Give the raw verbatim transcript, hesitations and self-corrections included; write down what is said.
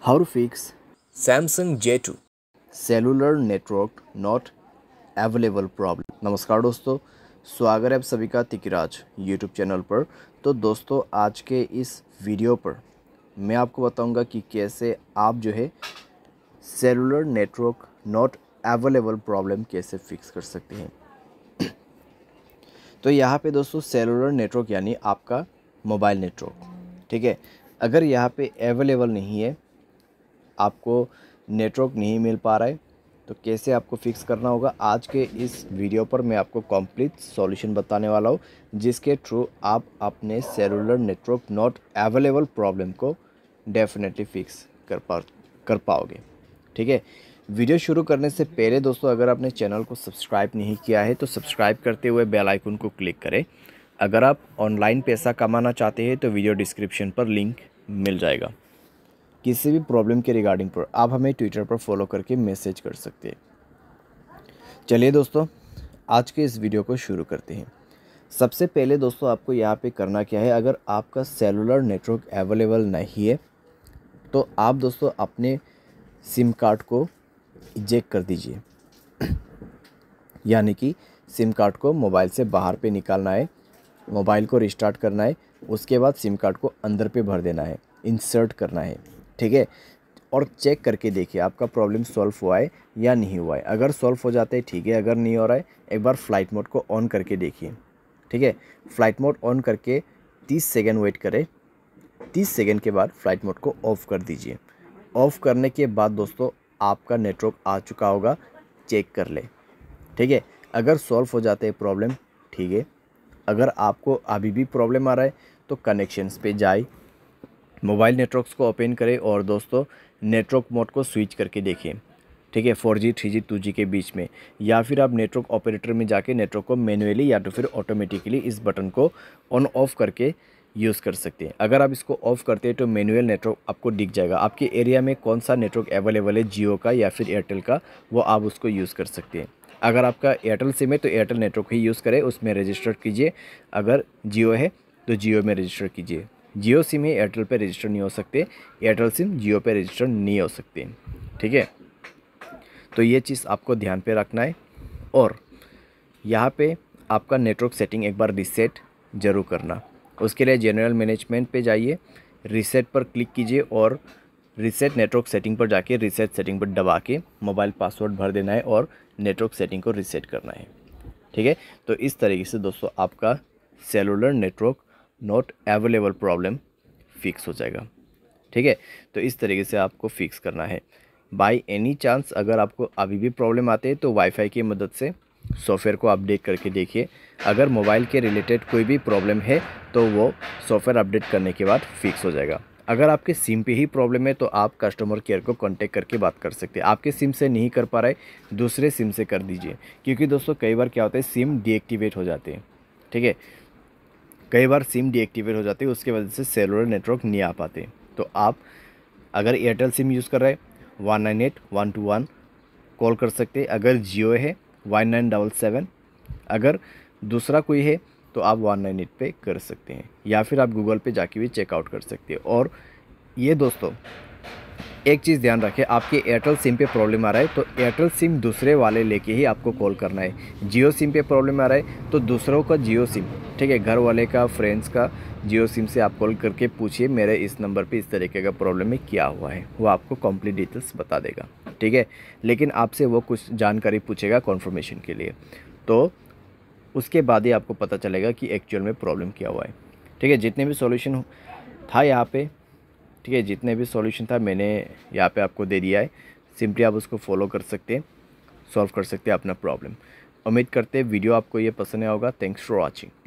How to fix Samsung J two cellular network not available problem. नमस्कार दोस्तों, स्वागत है आप सभी का तिकिराज यूट्यूब चैनल पर। तो दोस्तों, आज के इस वीडियो पर मैं आपको बताऊंगा कि कैसे आप जो है cellular network not available problem कैसे फिक्स कर सकते हैं। तो यहाँ पे दोस्तों सेलुलर नेटवर्क यानी आपका मोबाइल नेटवर्क, ठीक है। अगर यहाँ पे अवेलेबल नहीं है, आपको नेटवर्क नहीं मिल पा रहा है, तो कैसे आपको फिक्स करना होगा, आज के इस वीडियो पर मैं आपको कंप्लीट सॉल्यूशन बताने वाला हूँ, जिसके थ्रू आप अपने cellular network not available problem को डेफिनेटली फिक्स कर पा कर पाओगे, ठीक है। वीडियो शुरू करने से पहले दोस्तों, अगर आपने चैनल को सब्सक्राइब नहीं किया है तो सब्सक्राइब करते हुए बेल आइकन को क्लिक करें। अगर आप ऑनलाइन पैसा कमाना चाहते हैं तो वीडियो डिस्क्रिप्शन पर लिंक मिल जाएगा। किसी भी प्रॉब्लम के रिगार्डिंग पर आप हमें ट्विटर पर फॉलो करके मैसेज कर सकते हैं। चलिए दोस्तों, आज के इस वीडियो को शुरू करते हैं। सबसे पहले दोस्तों, आपको यहाँ पे करना क्या है, अगर आपका सेलुलर नेटवर्क अवेलेबल नहीं है तो आप दोस्तों अपने सिम कार्ड को इजेक्ट कर दीजिए, यानी कि सिम कार्ड को मोबाइल से बाहर पे निकालना है, मोबाइल को रिस्टार्ट करना है, उसके बाद सिम कार्ड को अंदर पे भर देना है, इंसर्ट करना है, ठीक है। और चेक करके देखिए आपका प्रॉब्लम सॉल्व हुआ है या नहीं हुआ है। अगर सॉल्व हो जाता है ठीक है, अगर नहीं हो रहा है एक बार फ्लाइट मोड को ऑन करके देखिए, ठीक है। फ्लाइट मोड ऑन करके तीस सेकंड वेट करें, तीस सेकंड के बाद फ्लाइट मोड को ऑफ़ कर दीजिए। ऑफ़ करने के बाद दोस्तों आपका नेटवर्क आ चुका होगा, चेक कर ले, ठीक है। अगर सॉल्व हो जाते हैं प्रॉब्लम, ठीक है। अगर आपको अभी भी प्रॉब्लम आ रहा है तो कनेक्शंस पे जाए, मोबाइल नेटवर्क्स को ओपन करें और दोस्तों नेटवर्क मोड को स्विच करके देखें, ठीक है, four G three G two G के बीच में। या फिर आप नेटवर्क ऑपरेटर में जाके नेटवर्क को मैन्युअली या तो फिर ऑटोमेटिकली इस बटन को ऑन ऑफ करके यूज़ कर सकते हैं। अगर आप इसको ऑफ़ करते हैं तो मैनुअल नेटवर्क आपको दिख जाएगा, आपके एरिया में कौन सा नेटवर्क अवेलेबल है, जियो का या फिर एयरटेल का, वो आप उसको यूज़ कर सकते हैं। अगर आपका एयरटेल सिम है तो एयरटेल नेटवर्क ही यूज़ करें, उसमें रजिस्टर कीजिए। अगर जियो है तो जियो में रजिस्टर कीजिए। जियो सिम है, एयरटेल पे रजिस्टर नहीं हो सकते, एयरटेल सिम जियो पे रजिस्टर नहीं हो सकते, ठीक है। तो ये चीज़ आपको ध्यान पे रखना है। और यहाँ पे आपका नेटवर्क सेटिंग एक बार रीसेट ज़रूर करना। उसके लिए जनरल मैनेजमेंट पे जाइए, रीसेट पर क्लिक कीजिए और रीसेट नेटवर्क सेटिंग पर जाके रीसेट सेटिंग पर दबा के मोबाइल पासवर्ड भर देना है और नेटवर्क सेटिंग को रीसेट करना है, ठीक है। तो इस तरीके से दोस्तों आपका cellular network not available problem fix हो जाएगा, ठीक है। तो इस तरीके से आपको फिक्स करना है। बाय एनी चांस अगर आपको अभी भी प्रॉब्लम आते हैं तो वाईफाई की मदद से सॉफ्टवेयर को अपडेट करके देखिए। अगर मोबाइल के रिलेटेड कोई भी प्रॉब्लम है तो वो सॉफ्टवेयर अपडेट करने के बाद फिक्स हो जाएगा। अगर आपके सिम पे ही प्रॉब्लम है तो आप कस्टमर केयर को कांटेक्ट करके बात कर सकते हैं। आपके सिम से नहीं कर पा रहे, दूसरे सिम से कर दीजिए, क्योंकि दोस्तों कई बार क्या होता है, सिम डीएक्टिवेट हो जाते हैं, ठीक है। कई बार सिम डीएक्टिवेट हो जाती है, उसके वजह से सेलुलर नेटवर्क नहीं आ पाते। तो आप अगर एयरटेल सिम यूज़ कर रहे हैं one nine eight one two one call कर सकते हैं। अगर जियो है वन नाइन डबल सेवन, अगर दूसरा कोई है तो आप वन नाइन एट पे कर सकते हैं, या फिर आप गूगल पे जाके भी चेकआउट कर सकते हैं। और ये दोस्तों एक चीज़ ध्यान रखें, आपके एयरटेल सिम पे प्रॉब्लम आ रहा है तो एयरटेल सिम दूसरे वाले लेके ही आपको कॉल करना है। जियो सिम पे प्रॉब्लम आ रहा है तो दूसरों का जियो सिम, ठीक है, घर वाले का, फ्रेंड्स का जियो सिम से आप कॉल करके पूछिए मेरे इस नंबर पे इस तरीके का प्रॉब्लम है, क्या हुआ है, वो आपको कंप्लीट डिटेल्स बता देगा, ठीक है। लेकिन आपसे वो कुछ जानकारी पूछेगा कन्फर्मेशन के लिए, तो उसके बाद ही आपको पता चलेगा कि एक्चुअल में प्रॉब्लम क्या हुआ है, ठीक है। जितने भी सॉल्यूशन था यहाँ पे, ठीक है, जितने भी सॉल्यूशन था मैंने यहाँ पे आपको दे दिया है, सिंपली आप उसको फॉलो कर सकते हैं, सॉल्व कर सकते हैं अपना प्रॉब्लम। उम्मीद करते हैं वीडियो आपको ये पसंद आया होगा। Thanks for watching.